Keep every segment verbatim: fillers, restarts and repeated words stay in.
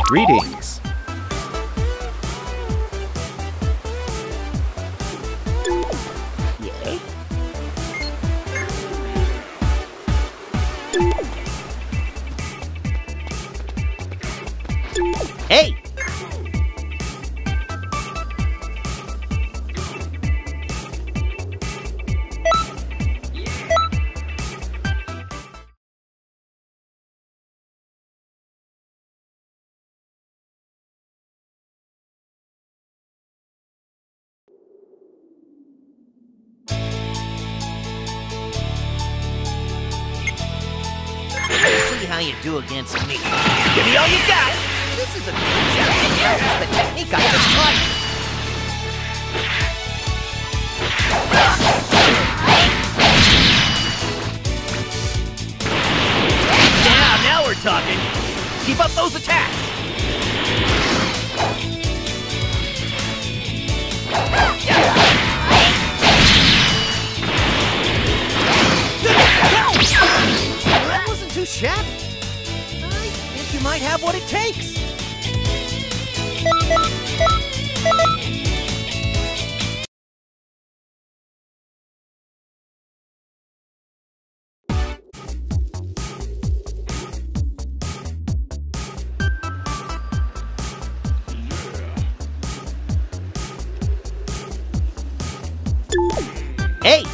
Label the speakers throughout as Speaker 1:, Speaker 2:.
Speaker 1: Greetings.
Speaker 2: Yeah. Hey! See how you do against me. Give me all you got! This is a good chance to practice the technique I just taught you. Now, now we're talking. Keep up those attacks. That wasn't too shabby. I think you might have what it takes. Hey!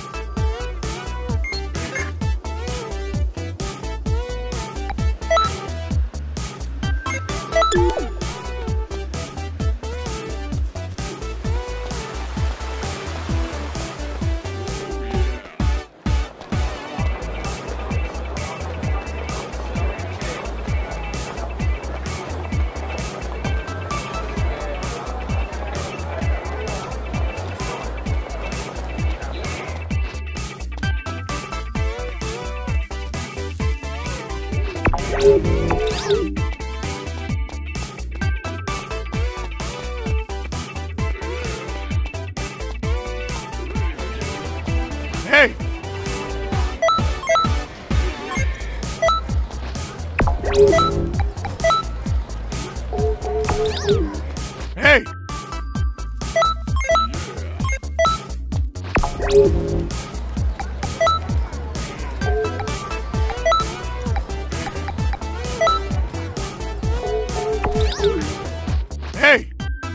Speaker 1: Hey! Hey! Hey!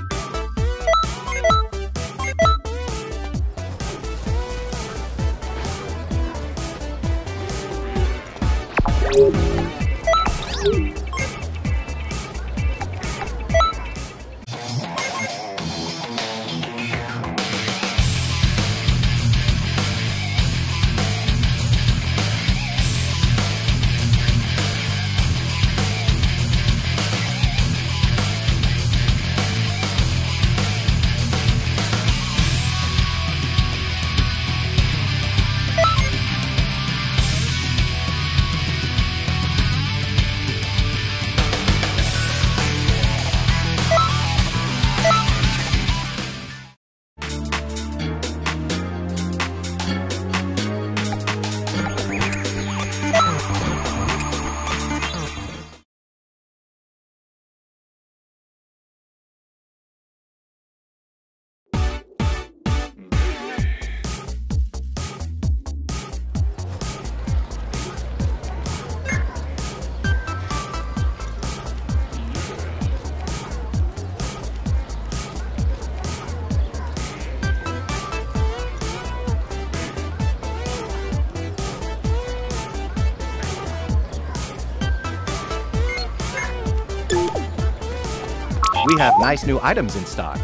Speaker 1: We have nice new items in stock.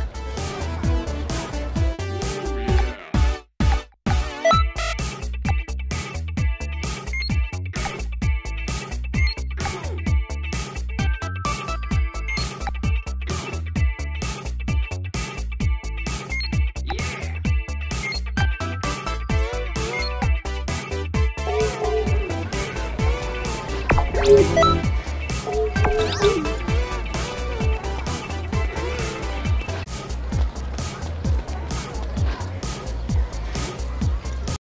Speaker 1: Yeah.